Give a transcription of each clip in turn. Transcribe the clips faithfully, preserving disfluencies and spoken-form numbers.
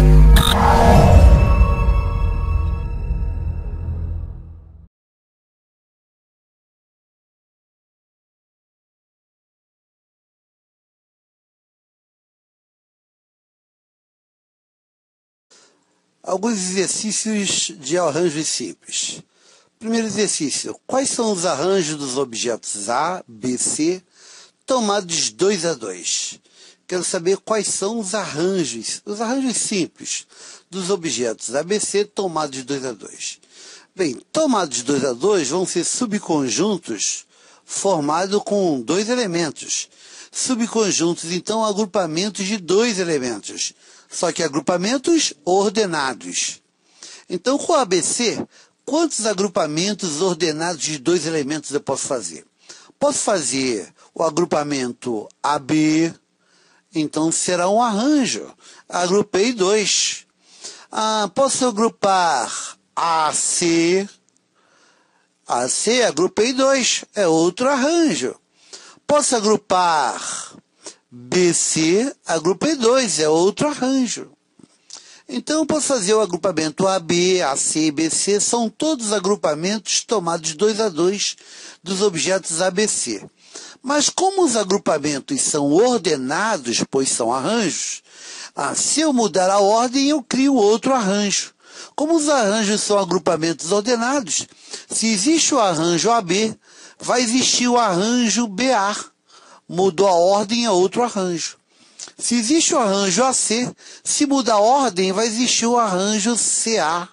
Alguns exercícios de arranjos simples. Primeiro exercício. Quais são os arranjos dos objetos A, B, C, tomados de dois a dois? Quero saber quais são os arranjos, os arranjos simples dos objetos A, B, C, tomados de dois a dois. Bem, tomados de dois a dois vão ser subconjuntos formados com dois elementos. Subconjuntos, então, agrupamentos de dois elementos. Só que agrupamentos ordenados. Então, com o A B C, quantos agrupamentos ordenados de dois elementos eu posso fazer? Posso fazer o agrupamento A B, então será um arranjo. Agrupei dois. Ah, posso agrupar A C. A C, agrupei dois. É outro arranjo. Posso agrupar B C, agrupei dois, é outro arranjo. Então, eu posso fazer o agrupamento A B, A C e B C, são todos agrupamentos tomados de dois a dois dos objetos A B C. Mas como os agrupamentos são ordenados, pois são arranjos, ah, se eu mudar a ordem, eu crio outro arranjo. Como os arranjos são agrupamentos ordenados, se existe o arranjo A B, vai existir o arranjo B A. Mudou a ordem, é outro arranjo. Se existe o arranjo A C, se mudar a ordem, vai existir o arranjo C A.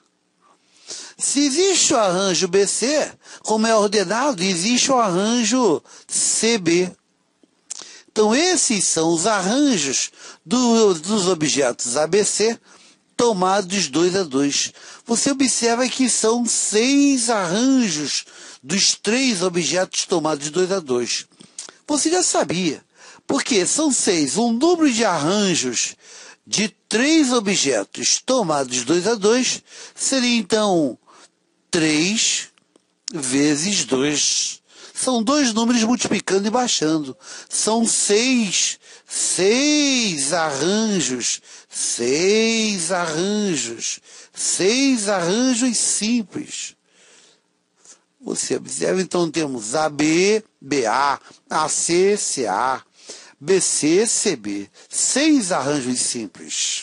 Se existe o arranjo B C, como é ordenado, existe o arranjo C B. Então, esses são os arranjos do, dos objetos A B C tomados dois a dois. Você observa que são seis arranjos dos três objetos tomados de dois a dois. Você já sabia, porque são seis, um número de arranjos de três objetos tomados de dois a dois seria então três vezes dois. São dois números multiplicando e baixando. São seis, seis arranjos, seis arranjos, seis arranjos simples. Você observa, então temos A B, B A, A C, C A, B C, C B. Seis arranjos simples.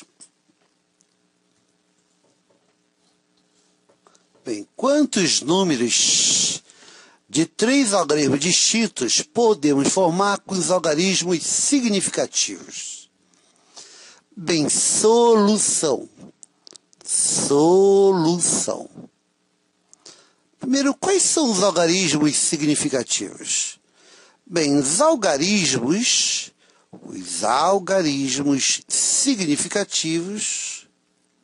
Bem, quantos números de três algarismos distintos podemos formar com os algarismos significativos? Bem, solução. Solução. Primeiro, quais são os algarismos significativos? Bem, os algarismos, os algarismos significativos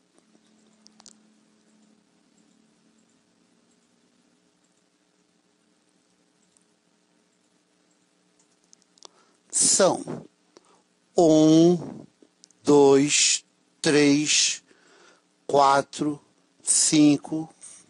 são um, dois, três, quatro, cinco,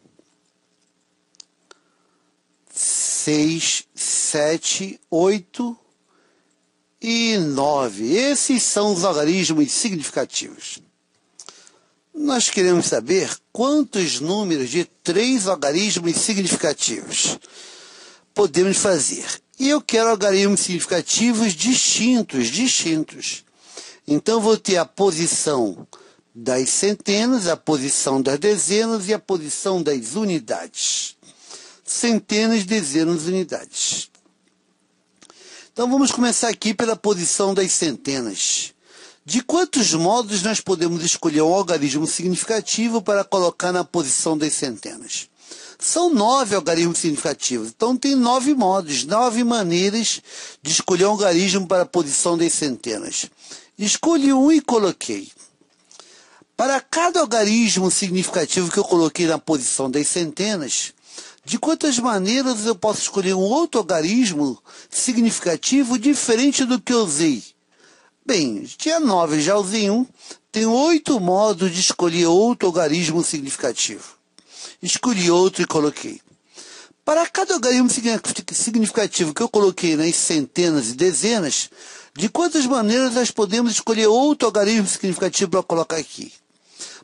seis, sete, oito e nove. Esses são os algarismos significativos. Nós queremos saber quantos números de três algarismos significativos podemos fazer. E eu quero algarismos significativos distintos, distintos. Então, vou ter a posição das centenas, a posição das dezenas e a posição das unidades. Centenas, dezenas, unidades. Então, vamos começar aqui pela posição das centenas. De quantos modos nós podemos escolher um algarismo significativo para colocar na posição das centenas? São nove algarismos significativos. Então, tem nove modos, nove maneiras de escolher um algarismo para a posição das centenas. Escolhi um e coloquei. Para cada algarismo significativo que eu coloquei na posição das centenas, de quantas maneiras eu posso escolher um outro algarismo significativo diferente do que eu usei? Bem, tinha nove, já usei um. Tem oito modos de escolher outro algarismo significativo. Escolhi outro e coloquei. Para cada algarismo significativo que eu coloquei nas centenas e dezenas, de quantas maneiras nós podemos escolher outro algarismo significativo para colocar aqui?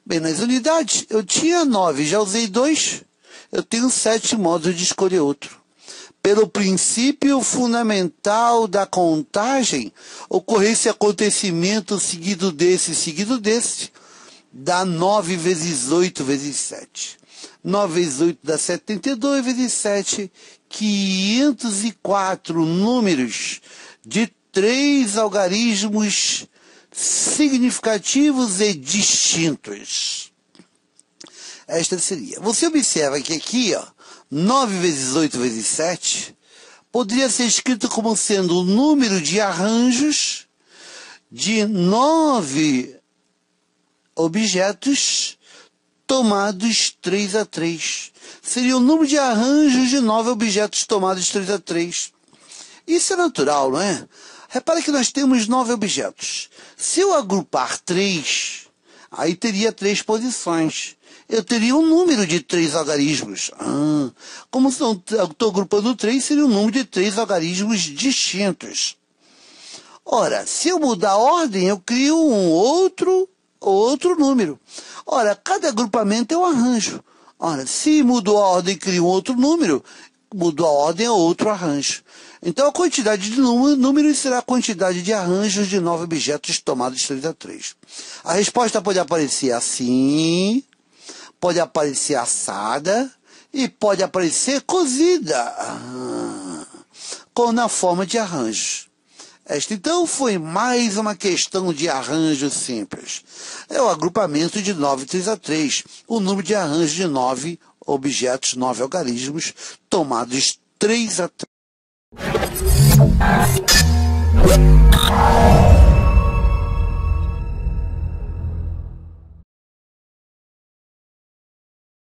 Bem, nas unidades eu tinha nove, já usei dois, eu tenho sete modos de escolher outro. Pelo princípio fundamental da contagem, ocorrer esse acontecimento seguido desse, seguido desse, dá nove vezes oito vezes sete. nove vezes oito dá setenta e dois, vezes sete, quinhentos e quatro números de três algarismos significativos e distintos. Esta seria. Você observa que aqui, ó, nove vezes oito vezes sete poderia ser escrito como sendo o número de arranjos de nove objetos tomados três a três. Seria o número de arranjos de nove objetos tomados três a três. Isso é natural, não é? Repare que nós temos nove objetos. Se eu agrupar três, aí teria três posições. Eu teria um número de três algarismos. Ah, como estou agrupando três, seria um número de três algarismos distintos. Ora, se eu mudar a ordem, eu crio um outro, outro número. Ora, cada agrupamento é um arranjo. Ora, se mudou a ordem e cria um outro número, mudou a ordem é outro arranjo. Então a quantidade de números será a quantidade de arranjos de nove objetos tomados três a três. A resposta pode aparecer assim, pode aparecer assada e pode aparecer cozida, ah, com, na forma de arranjos. Esta então foi mais uma questão de arranjo simples. É o agrupamento de nove três a três, o número de arranjos de nove objetos, nove algarismos tomados três a três.